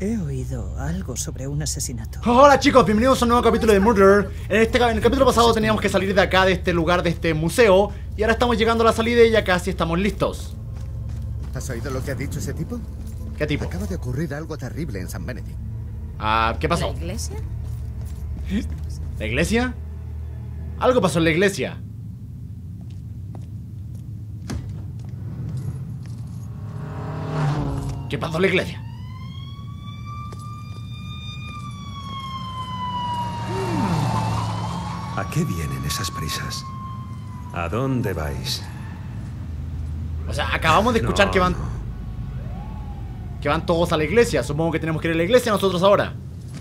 He oído algo sobre un asesinato. Hola chicos, bienvenidos a un nuevo capítulo de Murder. En el capítulo pasado teníamos que salir de acá, de este lugar, de este museo. Y ahora estamos llegando a la salida y ya casi estamos listos. ¿Has oído lo que ha dicho ese tipo? ¿Qué tipo? Acaba de ocurrir algo terrible en San Benedict. ¿Qué pasó? ¿La iglesia? ¿La iglesia? Algo pasó en la iglesia. ¿Qué pasó en la iglesia? ¿A qué vienen esas prisas? ¿A dónde vais? O sea, acabamos de escuchar que van todos a la iglesia. Supongo que tenemos que ir a la iglesia nosotros ahora.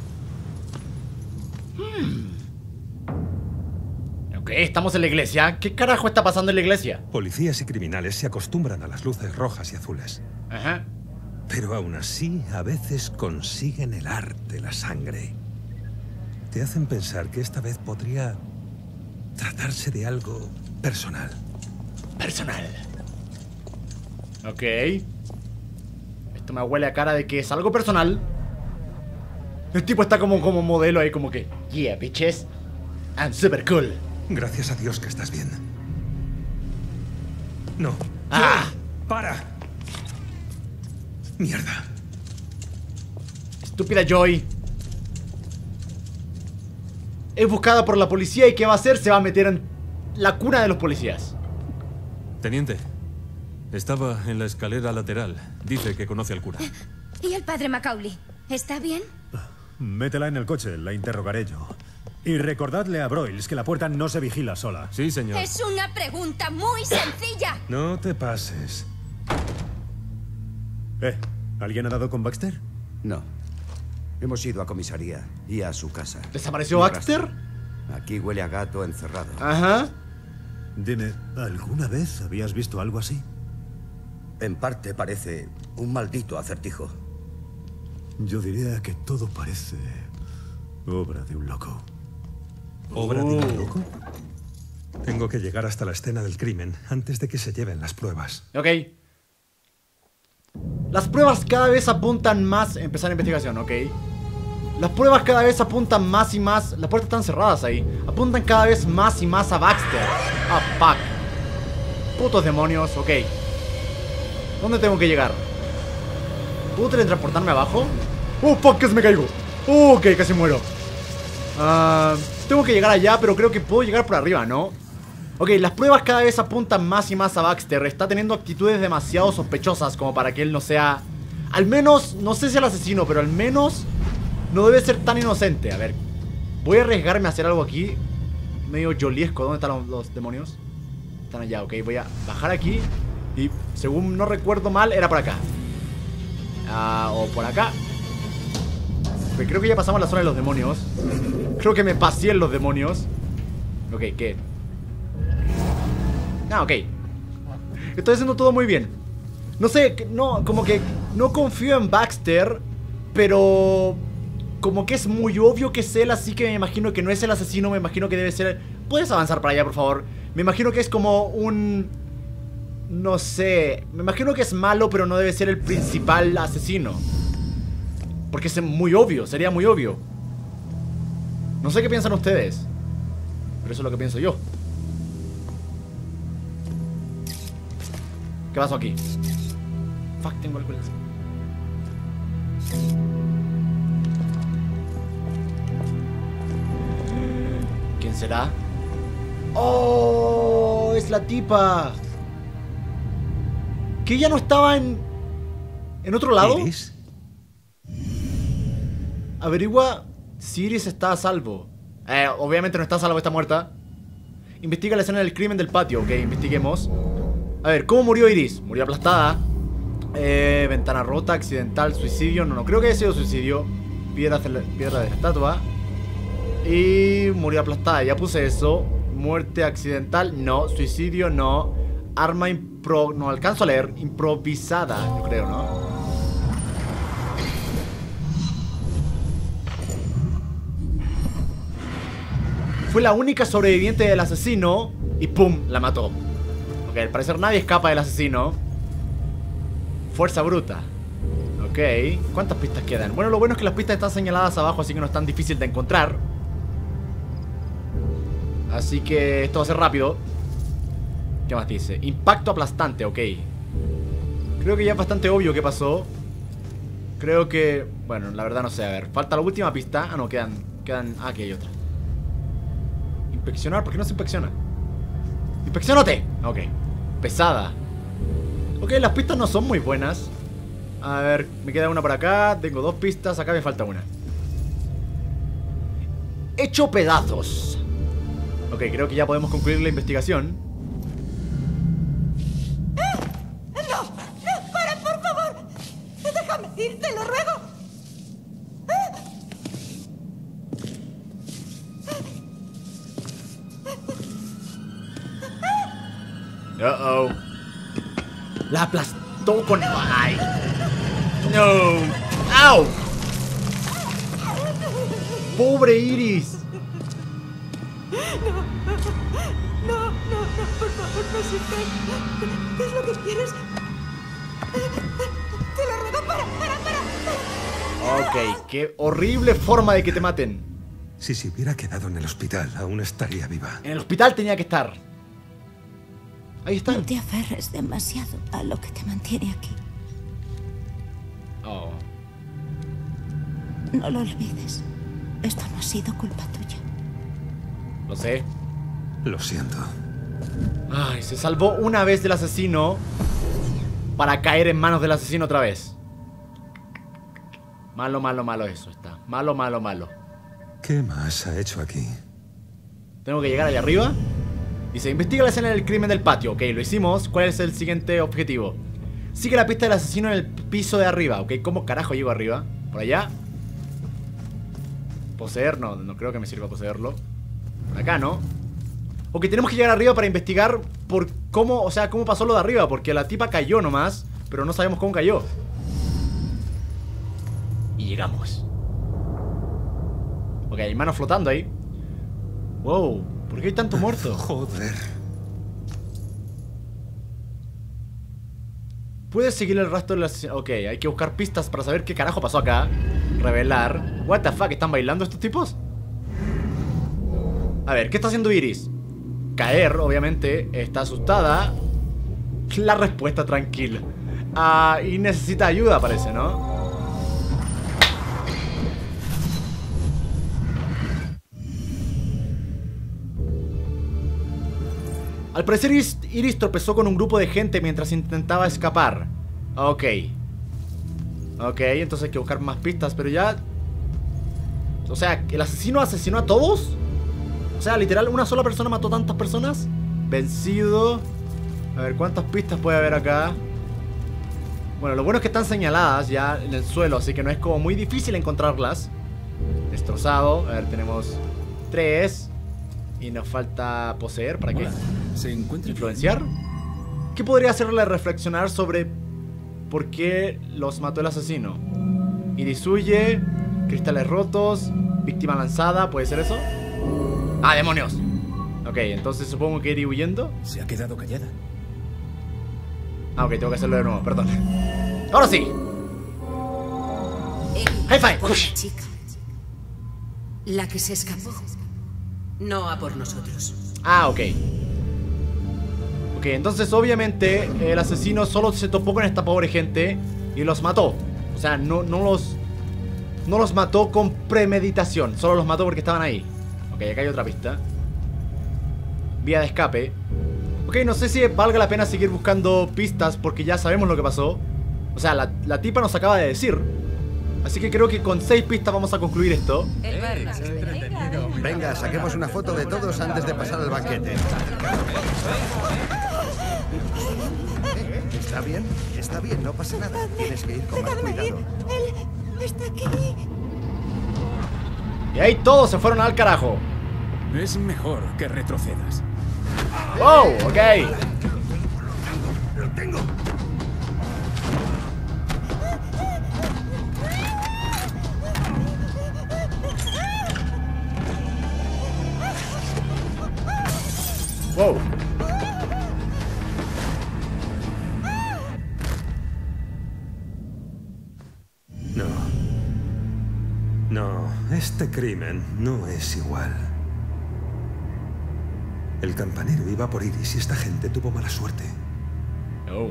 Ok, estamos en la iglesia. ¿Qué carajo está pasando en la iglesia? Policías y criminales se acostumbran a las luces rojas y azules. Ajá. Pero aún así, a veces consiguen helar de la sangre. Te hacen pensar que esta vez podría tratarse de algo personal. Personal. Ok. Esto me huele a cara de que es algo personal. El tipo está como modelo ahí, como que yeah, bitches, I'm super cool. Gracias a Dios que estás bien. No. ¡Ah! ¡Para! Mierda. Estúpida Joy. Es buscada por la policía y ¿qué va a hacer? Se va a meter en la cuna de los policías. Teniente, estaba en la escalera lateral. Dice que conoce al cura. ¿Y el padre Macaulay? ¿Está bien? Métela en el coche, la interrogaré yo. Y recordadle a Broyles que la puerta no se vigila sola. Sí, señor. Es una pregunta muy sencilla. No te pases. ¿Alguien ha dado con Baxter? No. Hemos ido a comisaría y a su casa. ¿Desapareció Ni Baxter? rastro. Aquí huele a gato encerrado. Ajá. Dime, ¿alguna vez habías visto algo así? En parte parece un maldito acertijo. Yo diría que todo parece obra de un loco. ¿Obra de un loco? Tengo que llegar hasta la escena del crimen antes de que se lleven las pruebas. Ok. Las pruebas cada vez apuntan más. Empezar la investigación, ok. Las pruebas cada vez apuntan más y más. Las puertas están cerradas ahí. Apuntan cada vez más y más a Baxter. Ah, fuck. Putos demonios, ok. ¿Dónde tengo que llegar? ¿Puedo teletransportarme abajo? Oh, fuck, que se me caigo. Ok, casi muero. Tengo que llegar allá, pero creo que puedo llegar por arriba, ¿no? Ok, las pruebas cada vez apuntan más y más a Baxter. Está teniendo actitudes demasiado sospechosas como para que él no sea... Al menos, no sé si el asesino, pero al menos no debe ser tan inocente. A ver, voy a arriesgarme a hacer algo aquí medio joliesco. ¿Dónde están los demonios? Están allá, ok, voy a bajar aquí. Y según no recuerdo mal, era por acá. O por acá. Ok, creo que ya pasamos la zona de los demonios. Creo que me pasé en los demonios. Ok, ¿qué? Ah, ok. Estoy haciendo todo muy bien. No sé, no, como que no confío en Baxter, pero como que es muy obvio que es él, así que me imagino que no es el asesino, me imagino que debe ser... ¿Puedes avanzar para allá, por favor? Me imagino que es como un... No sé, me imagino que es malo, pero no debe ser el principal asesino. Porque es muy obvio, sería muy obvio. No sé qué piensan ustedes, pero eso es lo que pienso yo. ¿Qué pasó aquí? Fuck, tengo algo en las... ¿Quién será? ¡Oh! Es la tipa. ¿Que ella no estaba en otro lado? ¿Iris? Averigua si Iris está a salvo. Obviamente no está a salvo, está muerta. Investiga la escena del crimen del patio. Ok, investiguemos. A ver, ¿cómo murió Iris? Murió aplastada. Ventana rota, accidental, suicidio. No creo que haya sido suicidio. Piedra de la estatua. Y murió aplastada, ya puse eso. Muerte accidental, no. Suicidio, no. Arma no alcanzo a leer. Improvisada, yo creo, ¿no? Fue la única sobreviviente del asesino y ¡pum! La mató. Ok, al parecer nadie escapa del asesino. Fuerza bruta. Ok. Ok, ¿cuántas pistas quedan? Bueno, lo bueno es que las pistas están señaladas abajo, así que no es tan difícil de encontrar. Así que esto va a ser rápido. ¿Qué más dice? Impacto aplastante, ok. Creo que ya es bastante obvio qué pasó. Creo que... Bueno, la verdad no sé, a ver. Falta la última pista. Ah, no, quedan... Ah, aquí hay otra. Inspeccionar, ¿por qué no se inspecciona? ¡Inspeccionate! Ok, pesada. Ok, las pistas no son muy buenas. A ver, me queda una por acá. Tengo 2 pistas, acá me falta una. Hecho pedazos. Ok, creo que ya podemos concluir la investigación. ¡No! ¡No! ¡Para, por favor! ¡Déjame ir, te lo ruego! Uh-oh. La aplastó con... ¡Ay! ¡No! ¡Au! ¡Pobre Iris! No, por favor, no sufras. ¿Qué es lo que quieres? Te lo ruego, para. Ok, qué horrible forma de que te maten. Si se hubiera quedado en el hospital, aún estaría viva. En el hospital tenía que estar. Ahí están. No te aferres demasiado a lo que te mantiene aquí. Oh. No lo olvides. Esto no ha sido culpa tuya. Lo sé. Lo siento. Ay, se salvó una vez del asesino para caer en manos del asesino otra vez. Malo, malo, malo eso está. Malo, malo, malo. ¿Qué más ha hecho aquí? Tengo que llegar allá arriba. Dice, investiga la escena del crimen del patio. Ok, lo hicimos. ¿Cuál es el siguiente objetivo? Sigue la pista del asesino en el piso de arriba. Ok, ¿cómo carajo llego arriba? ¿Por allá? ¿Poseer? No, no creo que me sirva poseerlo. Por acá, ¿no? Ok, tenemos que llegar arriba para investigar por cómo, o sea, cómo pasó lo de arriba. Porque la tipa cayó nomás, pero no sabemos cómo cayó. Y llegamos. Ok, hay manos flotando ahí. Wow, ¿por qué hay tanto muerto? Joder. ¿Puedes seguir el rastro de las... Ok, hay que buscar pistas para saber qué carajo pasó acá. Revelar. What the fuck, ¿están bailando estos tipos? A ver, ¿qué está haciendo Iris? Caer, obviamente. Está asustada. La respuesta tranquila. Y necesita ayuda, parece, ¿no? Al parecer Iris tropezó con un grupo de gente mientras intentaba escapar. Ok. Ok, entonces hay que buscar más pistas, pero ya... O sea, ¿el asesino asesinó a todos? O sea, literal, ¿una sola persona mató tantas personas? Vencido. A ver, ¿cuántas pistas puede haber acá? Bueno, lo bueno es que están señaladas ya en el suelo, así que no es como muy difícil encontrarlas. Destrozado. A ver, tenemos 3. Y nos falta poseer. ¿Para qué? ¿Se encuentra ¿influenciar? ¿Qué podría hacerle reflexionar sobre por qué los mató el asesino? Iris huye, cristales rotos, víctima lanzada, ¿puede ser eso? ¡Ah, demonios! Ok, entonces supongo que ir huyendo. Se ha quedado callada. Ah, ok, tengo que hacerlo de nuevo, perdón. ¡Ahora sí! ¡High five! Por la chica. La que se escapó. No a por nosotros. Ah, ok. Ok, entonces obviamente el asesino solo se topó con esta pobre gente y los mató. O sea, no los mató con premeditación. Solo los mató porque estaban ahí. Ok, acá hay otra pista. Vía de escape. Ok, no sé si valga la pena seguir buscando pistas porque ya sabemos lo que pasó. O sea, la tipa nos acaba de decir. Así que creo que con 6 pistas vamos a concluir esto. Venga, saquemos una foto de todos antes de pasar al banquete. Está bien, no pasa nada. Tienes que ir con más cuidado. Él está aquí. Y ahí todos se fueron al carajo. Es mejor que retrocedas. ¡Wow! Ok. ¡Lo tengo! Wow. No, este crimen no es igual. El campanero iba por Iris y esta gente tuvo mala suerte. Oh.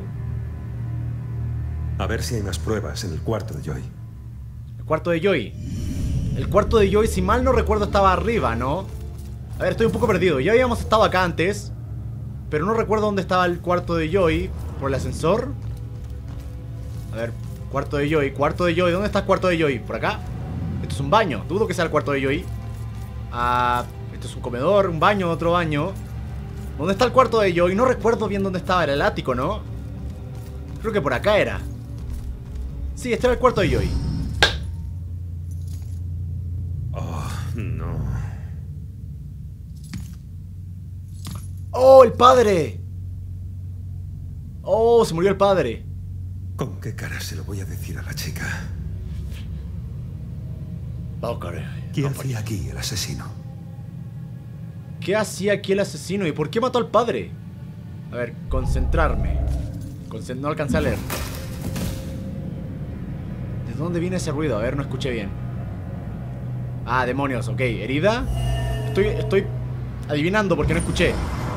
A ver si hay más pruebas en el cuarto de Joy. El cuarto de Joy. El cuarto de Joy, si mal no recuerdo, estaba arriba, ¿no? A ver, estoy un poco perdido. Ya habíamos estado acá antes, pero no recuerdo dónde estaba el cuarto de Joy. ¿Por el ascensor? A ver, cuarto de Joy. Cuarto de Joy. ¿Dónde está el cuarto de Joy? ¿Por acá? Esto es un baño. Dudo que sea el cuarto de Joy. Esto es un comedor, un baño, otro baño. ¿Dónde está el cuarto de Joy? No recuerdo bien dónde estaba. Era el ático, ¿no? Creo que por acá era. Sí, este era el cuarto de Joy. Oh, no. ¡Oh, el padre! ¡Oh, se murió el padre! ¿Con qué cara se lo voy a decir a la chica? ¿Qué hacía aquí el asesino? ¿Qué hacía aquí el asesino? ¿Y por qué mató al padre? A ver, concentrarme. No alcancé a leer. ¿De dónde viene ese ruido? A ver, no escuché bien. Ah, demonios, ok. ¿Herida? Estoy adivinando porque no escuché.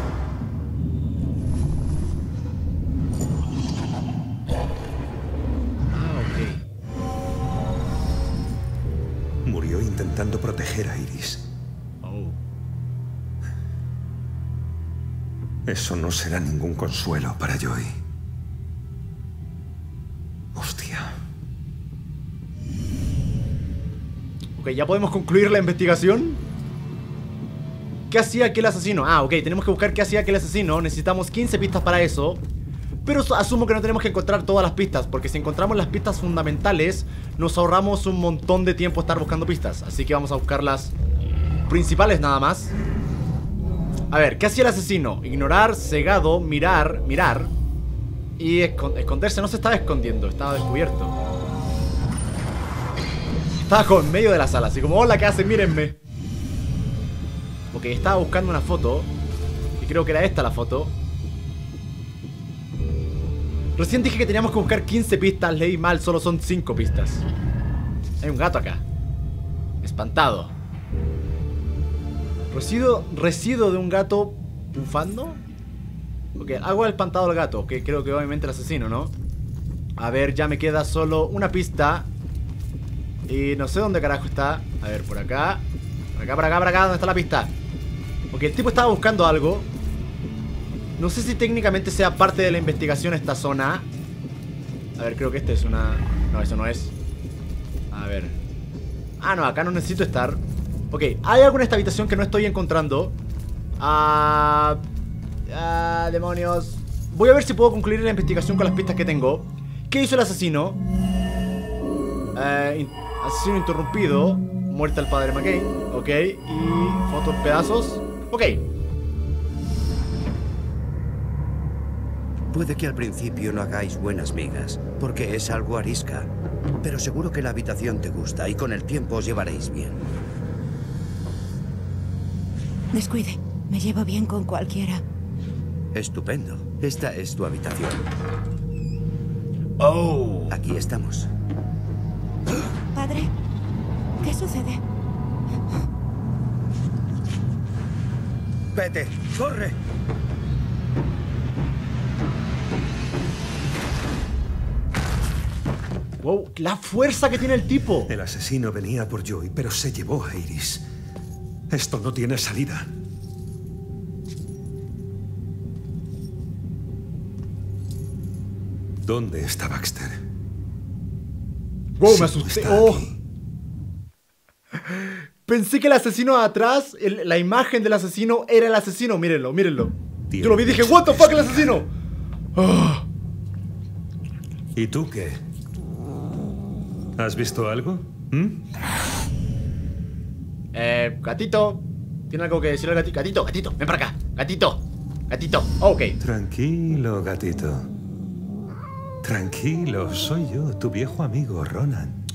Murió intentando proteger a Iris. Oh. Eso no será ningún consuelo para Joy. Hostia. Ok, ¿ya podemos concluir la investigación? ¿Qué hacía aquel asesino? Ah, ok, tenemos que buscar qué hacía aquel asesino. Necesitamos 15 pistas para eso. Pero asumo que no tenemos que encontrar todas las pistas, porque si encontramos las pistas fundamentales, nos ahorramos un montón de tiempo estar buscando pistas. Así que vamos a buscar las principales nada más. A ver, ¿qué hacía el asesino? Ignorar, cegado, mirar y esconderse. No se estaba escondiendo, estaba descubierto. Estaba como en medio de la sala, así como, hola, ¿qué hacen? Mírenme. Ok, estaba buscando una foto y creo que era esta la foto. Recién dije que teníamos que buscar 15 pistas, leí mal, solo son 5 pistas. Hay un gato acá. Espantado. Residuo de un gato bufando. Ok, algo ha espantado al gato, que creo que obviamente el asesino, ¿no? A ver, ya me queda solo una pista. Y no sé dónde carajo está. A ver, por acá. Por acá, ¿dónde está la pista? Ok, el tipo estaba buscando algo. No sé si técnicamente sea parte de la investigación esta zona. A ver, creo que esta es una... No, eso no es. A ver. Ah, no, acá no necesito estar. Ok, hay algo en esta habitación que no estoy encontrando. Demonios. Voy a ver si puedo concluir la investigación con las pistas que tengo. ¿Qué hizo el asesino? Asesino interrumpido. Muerte al padre McCain. Ok, y fotos pedazos. Ok. Puede que al principio no hagáis buenas migas, porque es algo arisca. Pero seguro que la habitación te gusta y con el tiempo os llevaréis bien. Descuide, me llevo bien con cualquiera. Estupendo. Esta es tu habitación. Oh. Aquí estamos. Padre, ¿qué sucede? Vete, corre. Wow, la fuerza que tiene el tipo. El asesino venía por Joy, pero se llevó a Iris. Esto no tiene salida. ¿Dónde está Baxter? Wow, me asusté. Oh. Pensé que el asesino de atrás, la imagen del asesino era el asesino. Mírenlo, mírenlo. Yo lo vi y dije, what the fuck, el asesino. Oh. ¿Y tú qué? ¿Has visto algo? Gatito. ¿Tiene algo que decir al gatito? Gatito, gatito, ven para acá. Gatito, gatito. Ok. Tranquilo, gatito. Tranquilo, soy yo, tu viejo amigo, Ronan.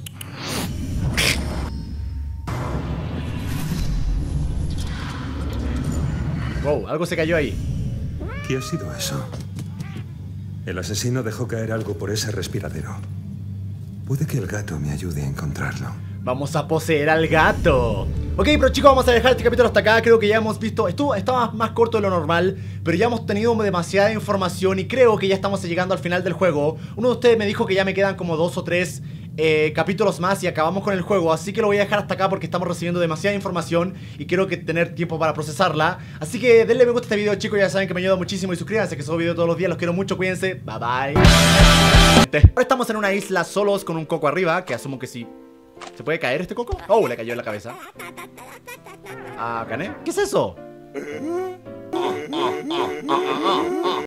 Wow, algo se cayó ahí. ¿Qué ha sido eso? El asesino dejó caer algo por ese respiradero. Puede que el gato me ayude a encontrarlo. Vamos a poseer al gato. Ok, pero chicos, vamos a dejar este capítulo hasta acá. Creo que ya hemos visto... Estaba más corto de lo normal, pero ya hemos tenido demasiada información y creo que ya estamos llegando al final del juego. Uno de ustedes me dijo que ya me quedan como 2 o 3 capítulos más y acabamos con el juego, así que lo voy a dejar hasta acá porque estamos recibiendo demasiada información y quiero que tener tiempo para procesarla. Así que denle me gusta a este video, chicos, ya saben que me ayuda muchísimo y suscríbanse, que subo video todos los días. Los quiero mucho, cuídense, bye bye. Ahora estamos en una isla solos con un coco arriba, que asumo que sí. ¿Se puede caer este coco? Oh, le cayó en la cabeza. Ah, ¿gané? ¿Qué es eso?